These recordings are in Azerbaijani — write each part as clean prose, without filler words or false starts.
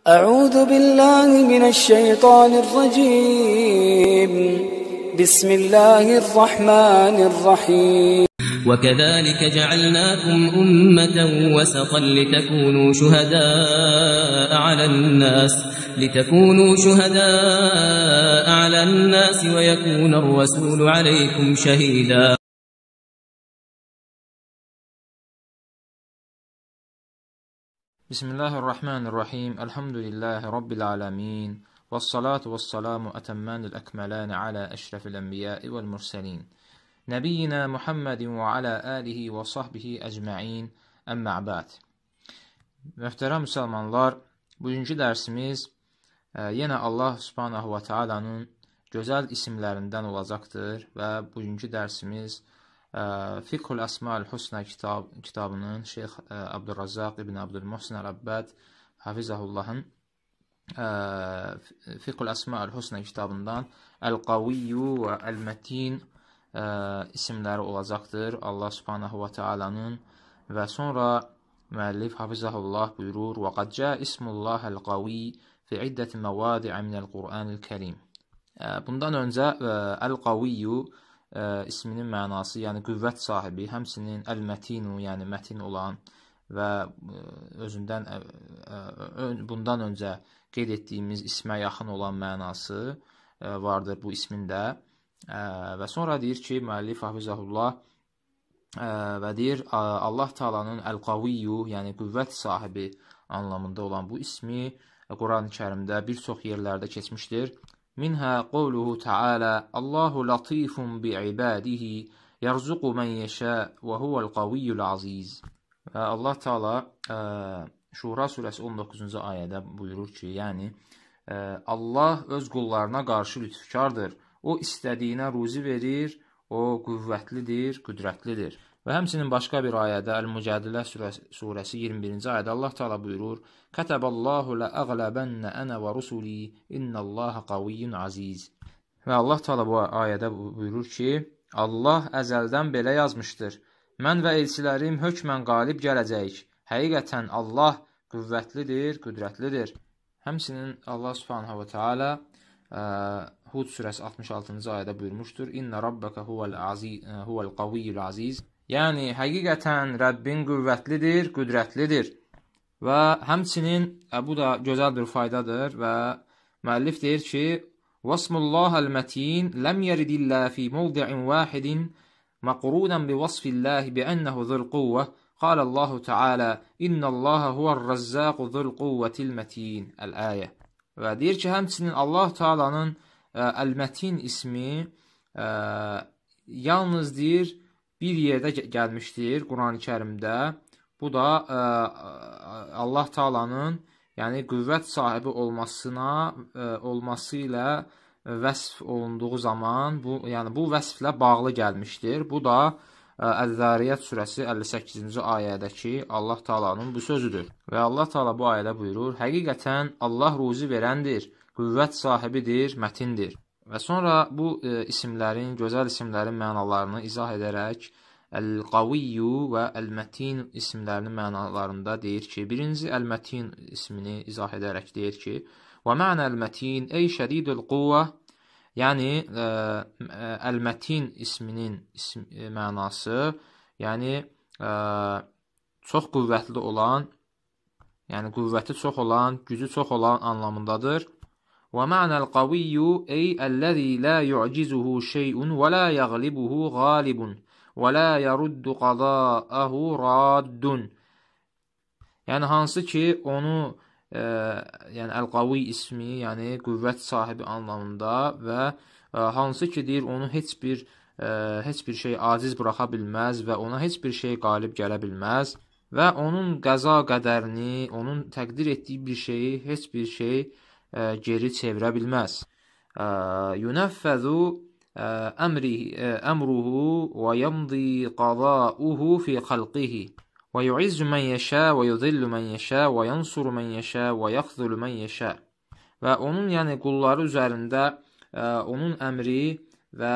أعوذ بالله من الشيطان الرجيم بسم الله الرحمن الرحيم وكذلك جعلناكم أمة وسطا لتكونوا شهداء على الناس ويكون الرسول عليكم شهيدا. Bismillahirrahmanirrahim. Elhamdülillahi Rabbil alemin. Vessalatu vessalamu etemmanil ekmelani ala eşrefil enbiyai vel murselin. Nebiyyina Muhammedin ve ala alihi ve sahbihi ecma'in. Əmmə ba'd. Möhtərəm müsəlmanlar, bugünkü dərsimiz yenə Allah subhanahu wa ta'alanın gözəl isimlərindən olacaqdır və bugünkü dərsimiz Fiqhul Əsmaül Husna kitabının Şeyx Abdurrazzaq ibn Abdülmuhsin Əl-Abbad Hafizahullahın Fiqhul Əsmaül Husna kitabından Əl-Qaviyyu və Əl-Mətin isimləri olacaqdır Allah subhanahu wa ta'alanın və sonra müəllif Hafizahullah buyurur və qad cəə ismullah Əl-Qaviy fi iddəti məvadi'ə minəl-Qur'anil-Kərim. Bundan öncə Əl-Qaviyyu isminin mənası, yəni qüvvət sahibi, həmçinin əl-mətinu, yəni mətin olan və özündən bundan öncə qeyd etdiyimiz ismə yaxın olan mənası vardır bu ismində. Və sonra deyir ki, müəllif Hafizahullah və deyir, Allah Taala'nın Əl-Qaviyyu, yəni qüvvət sahibi anlamında olan bu ismi Quran-ı Kərimdə bir çox yerlərdə keçmişdir. Minhə qavluhu Teala Allahu latifun bi'ibadihi yerzuqu men yeşə və huvəl qaviyyul aziz. Və Allah Teala Şura surəsi 19-cu ayədə buyurur ki, yəni Allah öz qullarına qarşı lütfkardır. O istədiyinə ruzi verir, o qüvvətlidir, qüdrətlidir. Və həmçinin başqa bir ayədə Əl-Mücadilə surəsi 21-ci ayədə Allah Teala buyurur: "Kətəbəllahu ləəğləbənnə ənə və rusuli innallaha qaviyyun aziz." Və Allah Teala bu ayədə buyurur ki, Allah əzəldən belə yazmışdır: "Mən və elçilərim hökmən qalib gələcəyik. Həqiqətən Allah qüvvətlidir, qüdrətlidir." Həmçinin Allah Subhanahu va Taala Hud surəsi 66-cı ayədə buyurmuşdur: "İnna rabbaka huvel qaviyyul aziz." Yəni, həqiqətən Rəbbin qüvvətlidir, qüdrətlidir. Və həmçinin, bu da gözəl bir faydadır və müəllif deyir ki, "Vasmullahəl-mətin ləm yeridillə fi mövdi'in vahidin məqrudən bi vasfilləhi bi ənəhu zul-quvvə qalallahu Teala innallaha huvər-rəzzaqu zul-quvvətil-mətin." Əl-əyə. Və deyir ki, həmçinin Allah Teala'nın Əl-Mətin ismi yalnız deyir, bir yerdə gəlmişdir Quran-ı Kərimdə. Bu da Allah Taala'nın yəni qüvvət sahibi olması ilə vəsf olunduğu zaman, bu vəsflə bağlı gəlmişdir. Bu da Əz-Zariyyat surəsi 58-ci ayədəki Allah Taala'nın bu sözüdür. Və Allah Taala bu ayədə buyurur: "Həqiqətən Allah ruzi verəndir, qüvvət sahibidir, mətindir." Və sonra bu isimlərin, gözəl isimlərin mənalarını izah edərək Əl-Qaviyyu və Əl-Mətin isimlərinin mənalarında deyir ki, birinci Əl-Mətin ismini izah edərək deyir ki, və mə'nə Əl-Mətin ey şədidul quvvə, yəni Əl-Mətin isminin mənası, yəni çox qüvvətli olan, yəni qüvvəti çox olan, gücü çox olan anlamındadır. Və mə'nəl qaviyyu ey əlləzi la yu'cizuhu şey'un və la yəğlibuhu qalibun və la yəruddu qada'ahu raddun. Yəni hansı ki onu yəni Əl-Qaviy ismi, yəni qüvvət sahibi anlamında və hansı ki deyir onu heç bir şey aciz buraxa bilməz və ona heç bir şey qalib gələ bilməz və onun qəza qədərini, onun təqdir etdiyi bir şeyi heç bir şey geri çevirə bilməz. Yunəffəzu əmruhu və yamdi qada'uhu fi xalqihi və yu'izzu mən yeşə və yudillu mən yeşə və yansuru mən yeşə və yaxzulu mən yeşə. Və onun yəni qulları üzərində onun əmri və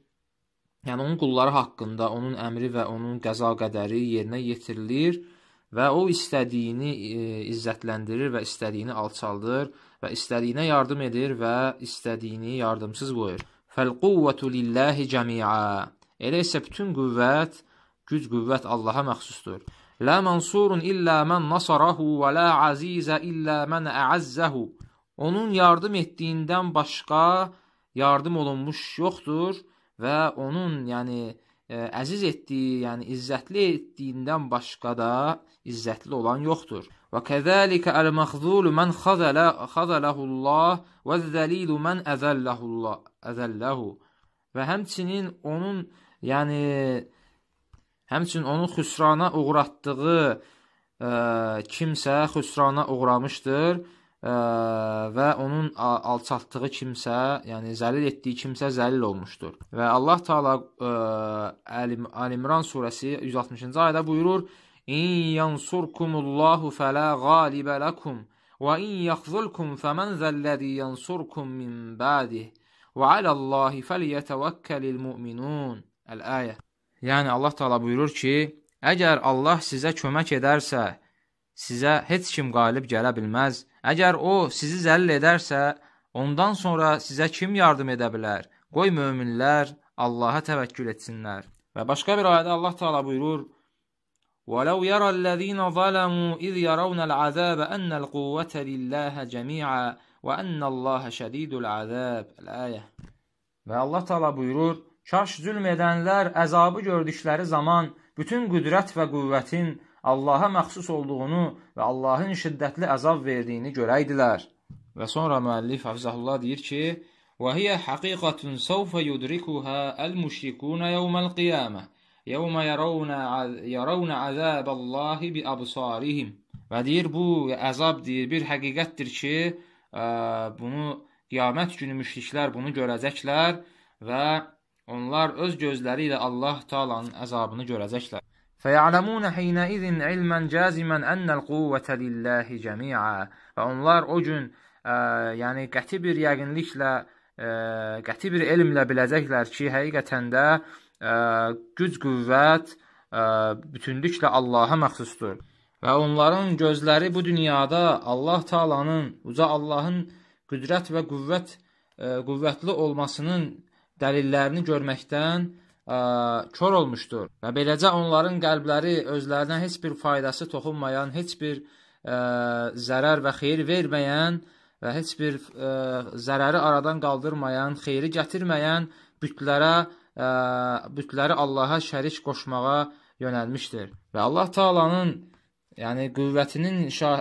onun qulları haqqında onun əmri və onun qəza qədəri yerinə yetirilir və o istədiyini izzətləndirir və istədiyini alçaldır və istədiyinə yardım edir və istədiyini yardımsız qoyur. Fəl-quvvətu lillahi cəmi'a. Elə isə bütün qüvvət, güc-qüvvət Allaha məxsusdur. La mansurun illə mən nasarahu və la azizə illə mən əəzzəhu. Onun yardım etdiyindən başqa yardım olunmuş yoxdur və onun əziz etdiyi, izzətli etdiyindən başqa da izzətli olan yoxdur. Və kəzəlikə əl-məxzulu mən xazələhullah və zəlilu mən əzəlləhu. Və həmçinin onun xüsrana uğratdığı kimsə xüsrana uğramışdır və onun alçaltdığı kimsə, zəlil etdiyi kimsə zəlil olmuşdur. Və Allah Teala Əl-İmran surəsi 160-cı ayədə buyurur: İn yansurkumullahu fələ qalibə ləkum və in yaxzulkum fəmən zəlləzi yansurkum min ba'dih və aləllahi fəliyyətəvəkkəlil müminun. Əl-ayə. Yəni Allah Teala buyurur ki, əgər Allah sizə kömək edərsə, sizə heç kim qalib gələ bilməz. Əgər o sizi zəlil edərsə, ondan sonra sizə kim yardım edə bilər? Qoy möminlər Allaha təvəkkül etsinlər. Və başqa bir ayədə Allah Teala buyurur: وَلَوْ يَرَى الَّذ۪ينَ ظَلَمُوا إِذْ يَرَوْنَ الْعَذَابَ أَنَّ الْقُوَّةَ لِلَّهَ جَمِيعًا وَأَنَّ اللّٰهَ شَد۪يدُ الْعَذَابِ. Əl-ayə. Və Allah Teala buyurur: Kaş zülm edənlər əzabı gördükləri zaman bütün qüdrət və qüvvətin Allaha məxsus olduğunu və Allahın şiddətli əzab verdiyini görəydilər. Və sonra müəllif Hafizəhullah deyir ki, وَهِيَ حَقِيقَةٌ سَوْفَ يُدْرِكُهَا الْمُشْرِكُونَ يَوْمَ الْقِيَامَةِ يَوْمَ يَرَوْنَ عَذَابَ اللّٰهِ بِأَبْصَارِهِمْ. Və deyir, bu əzab deyir, bir həqiqətdir ki, bunu qiyamət günü müşriklər bunu görəcəklər və onlar öz gözləri ilə Allah Taala'nın əzabını görəcəklər. فَيَعْلَمُونَ حِينَئِذٍ عِلْمًا جَازِمًا أَنَّ الْقُوَّةَ لِلَّهِ جَمِيعًا. Və onlar o gün qəti bir yəqinliklə, qəti bir elmlə biləcəklər ki, həqiqətən də güc qüvvət bütünlüklə Allaha məxsusdur. Və onların gözləri bu dünyada Allah Taala'nın, uca Allahın qüdrət və qüvvətli olmasının dəlillərini görməkdən kör olmuşdur. Və beləcə onların qəlbləri özlərinə heç bir faydası toxunmayan, heç bir zərər və xeyir verməyən və heç bir zərəri aradan qaldırmayan, xeyri gətirməyən bütləri Allaha şərik qoşmağa yönəlmişdir. Və Allah Taala'nın qüvvətinin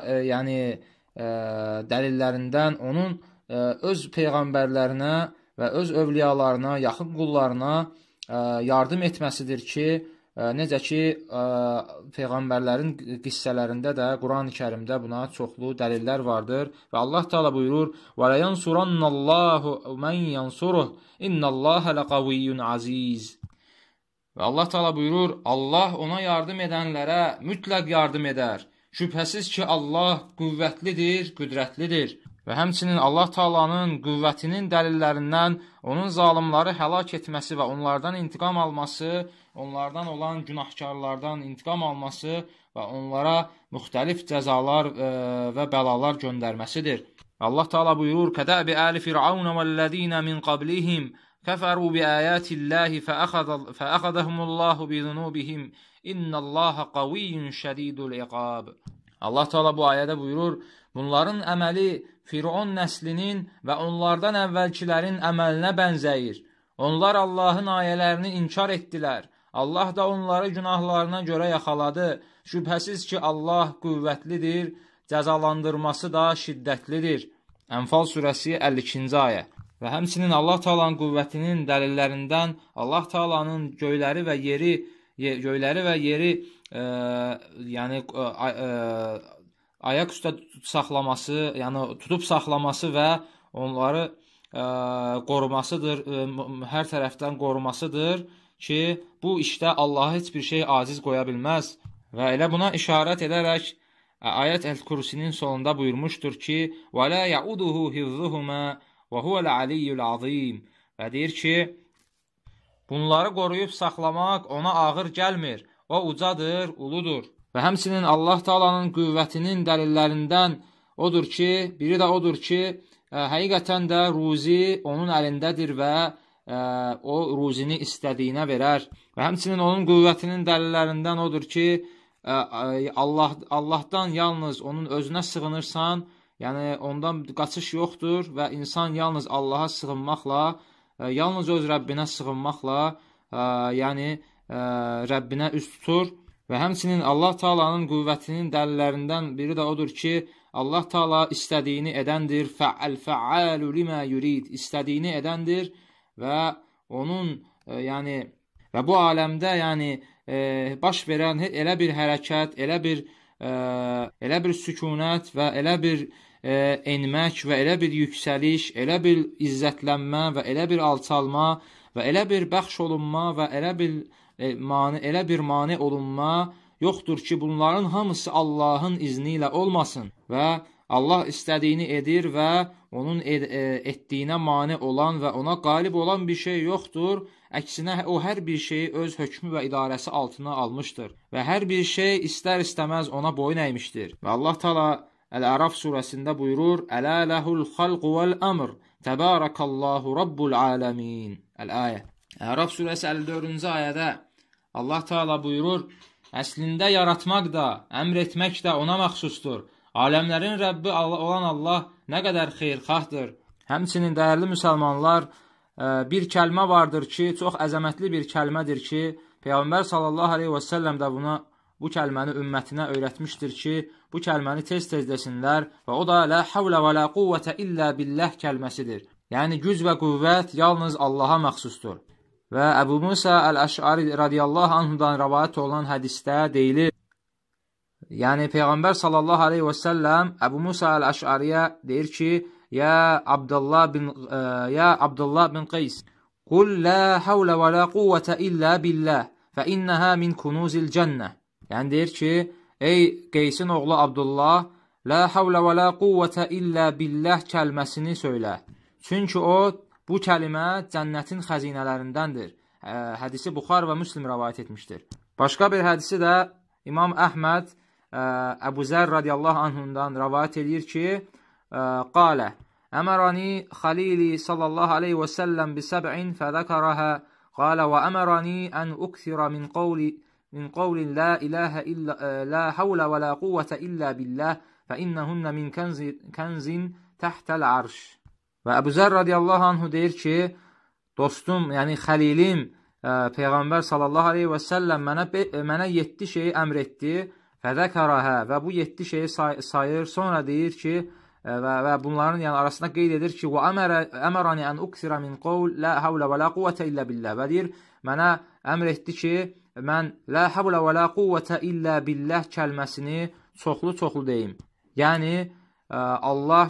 dəlillərindən onun öz peyğəmbərlərinə və öz övliyalarına, yaxın qullarına yardım etməsidir ki, necə ki, peyğəmbərlərin qissələrində də, Quran-ı Kərimdə buna çoxlu dəlillər vardır. Və Allah Teala buyurur: وَلَيَنْصُرَنَّ اللّٰهُ مَنْ يَنْصُرُهُ إِنَّ اللّٰهَ لَقَوِيٌّ عَزِيزٌ. Və Allah Teala buyurur, Allah ona yardım edənlərə mütləq yardım edər. Şübhəsiz ki, Allah qüvvətlidir, qüdrətlidir. Və həmçinin Allah Taala'nın qüvvətinin dəlillərindən onun zalimları həlak etməsi və onlardan intiqam alması, onlardan olan günahkarlardan intiqam alması və onlara müxtəlif cəzalar və bəlalar göndərməsidir. Allah Teala buyurur: "Kədəbi əli Fir'aun vəllezîne min qablihim kəfəru biayatillahi fəəxədəhumullahu bizunubihim innallaha qaviyyun şədidul iqab." Allah Teala bu ayədə buyurur: bunların əməli Firon nəslinin və onlardan əvvəlkilərin əməlinə bənzəyir. Onlar Allahın ayələrini inkar etdilər. Allah da onları günahlarına görə yaxaladı. Şübhəsiz ki, Allah qüvvətlidir, cəzalandırması da şiddətlidir. Ənfal surəsi 52-ci ayə. Və həmçinin Allah Taala'nın qüvvətinin dəlillərindən Allah Taala'nın göyləri və yeri ayaq üstə saxlaması, tutub saxlaması və onları qorumasıdır, hər tərəfdən qorumasıdır ki, bu işdə Allaha heç bir şey aciz qoya bilməz. Və elə buna işarət edərək ayət El-Kursinin sonunda buyurmuşdur ki, وَلَا يَعُدُهُ هِذُّهُمَا وَهُوَ الْعَلِيُّ الْعَظِيمُ. Və deyir ki, bunları qoruyub saxlamaq ona ağır gəlmir, o ucadır, uludur. Və həmçinin Allah Taala'nın qüvvətinin dəlillərindən odur ki, biri də odur ki, həqiqətən də ruzi onun əlindədir və o ruzini istədiyinə verər. Və həmçinin onun qüvvətinin dəlillərindən odur ki, Allahdan yalnız onun özünə sığınırsan, yəni ondan qaçış yoxdur və insan yalnız Allaha sığınmaqla, yalnız öz Rəbbinə sığınmaqla, yəni Rəbbinə üz tutur. Və həmçinin Allah Taala'nın qüvvətinin dəlillərindən biri də odur ki, Allah Taala istədiyini edəndir. Fə'al limə yurid. İstədiyini edəndir və onun yəni və bu aləmdə yəni baş verən elə bir hərəkət, elə bir sükunət və elə bir enmək və elə bir yüksəliş, elə bir izzətlənmə və elə bir alçalma və elə bir bəxş olunma və elə bir mane olunma yoxdur ki, bunların hamısı Allahın izni ilə olmasın və Allah istədiyini edir və onun etdiyinə mane olan və ona qalib olan bir şey yoxdur. Əksinə, o hər bir şeyi öz hökmü və idarəsi altına almışdır və hər bir şey istər-istəməz ona boyun əymişdir. Və Allah Taala Əl-Əraf surəsində buyurur: "Ələ ləhul xalqu vəl-əmr, təbarəkallahu rabbul aləmin." Əl-ayə. Əraf surəsi 54-cü ayədə Allah Taala buyurur: "Əslində yaratmaq da, əmr etmək də ona məxsusdur. Aləmlərin Rəbbi olan Allah nə qədər xeyirxahdır." Həmçinin dəyərli müsəlmanlar, bir kəlmə vardır ki, çox əzəmətli bir kəlmədir ki, Peyğəmbər sallallahu aleyhi və səlləm də bu kəlməni ümmətinə öyrətmişdir ki, bu kəlməni tez-tez desinlər və o da "Lə havlə və lə quvvətə illə billəh" kəlməsidir. Yəni, güc və qüvvət yalnız Allaha məxsusdur. Və Əbu Musa Əl-Əş'ari radiyallahu anhudan rəvayət olunan hədisdə deyilir, yəni Peyğəmbər sallallahu aleyhi və səlləm Əbu Musa Əl-Əş'ariyə deyir ki, "Ya Abdullah bin Qays, qul la havlə və la quvvətə illə billəh, fə innəhə min kunuzil cənnə." Yəni deyir ki, ey Qeysin oğlu Abdullah, la havlə və la quvvətə illə billəh kəlməsini söylə. Çünki o, bu kəlimə cənnətin xəzinələrindəndir. Hədisi Buxar və Müslim rəvayət etmişdir. Başqa bir hədisi də İmam Əhməd Əbu Zər radiyallahu anhundan rəvayət edir ki, qalə: "Əmərani xalili sallallahu aleyhi və səlləm bisəb'in fədəkərəhə, qalə və əmərani ən ukthira min qavlin la iləhə illə, la havlə və la quvvətə illə billəh, fə innəhünnə min kənzin təhtəl arş." Və Əbu Zər radiyallahu anhu deyir ki, dostum, yəni xəlilim Peyğəmbər sallallahu aleyhi və səlləm mənə 7 şeyi əmr etdi, fədəkərəhə, və bu 7 şeyi sayır, sonra deyir ki, və bunların yəni arasında qeyd edir ki, və əmərani ən uksira min qavl la havlə və la quvvətə illə billəh, və deyir, mənə əmr etdi ki, mən la havlə və la quvvətə illə billəh kəlməsini çoxlu deyim. Yəni, Allah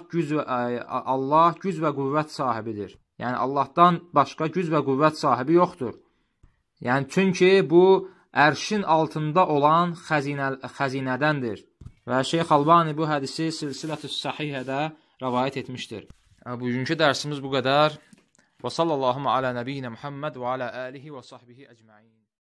güc və qüvvət sahibidir. Yəni, Allahdan başqa güc və qüvvət sahibi yoxdur. Yəni, çünki bu, ərşin altında olan xəzinədəndir. Və Şeyx Albani bu hədisi Silsilətü's Sahihədə rəvayət etmişdir. Bugünkü dərsimiz bu qədər. Və sallallahu alə nəbiyyinə Muhammed və alə alihi və sahbihi əcmain.